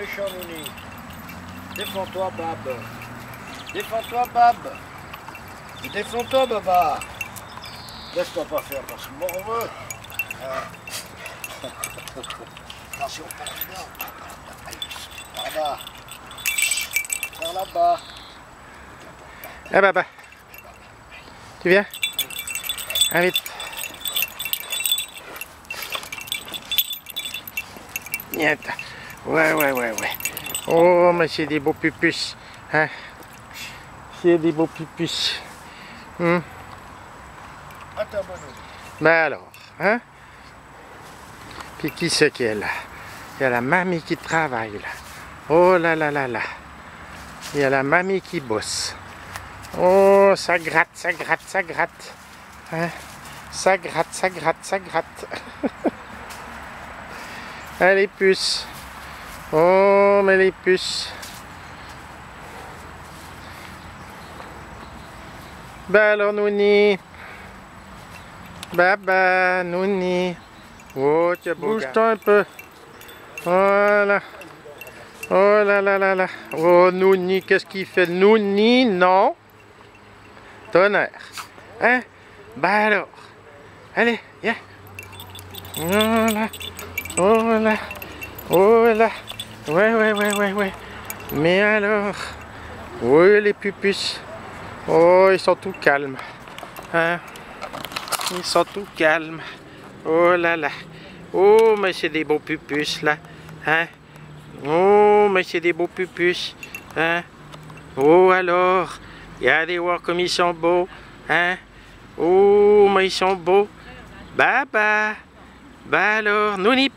Méchant Nouni. Défends-toi, Bab. Défends-toi, Bab. Défends-toi, Baba. Laisse-toi pas faire parce que morveux. Attention, par là-bas. Par là-bas. Ah Baba. Tu viens? Allez vite. Viens. Ouais. Oh, mais c'est des beaux pupus. Hein? C'est des beaux pupus. Attends, Bono. Ben alors, hein? Puis qui c'est qui est là? Il y a la mamie qui travaille là. Oh là là là là. Il y a la mamie qui bosse. Oh, ça gratte. Hein? Ça gratte. Ah, les puces. Oh, mais les puces. Ben alors, Nouni. Baba, Nouni. Oh, tu bouge-toi un peu. Voilà. Oh là là là là. Oh, Nouni, qu'est-ce qu'il fait? Nouni, non. Tonnerre. Hein? Ben alors. Allez, viens. Voilà. Oh là. Ouais. Mais alors. Oui, les pupus. Oh, ils sont tout calmes. Hein? Ils sont tout calmes. Oh là là. Oh, mais c'est des beaux pupus là. Hein? Oh, mais c'est des beaux pupus. Hein? Oh alors. Regardez voir comme ils sont beaux. Hein? Oh, mais ils sont beaux. Baba. Bah alors, Nouni.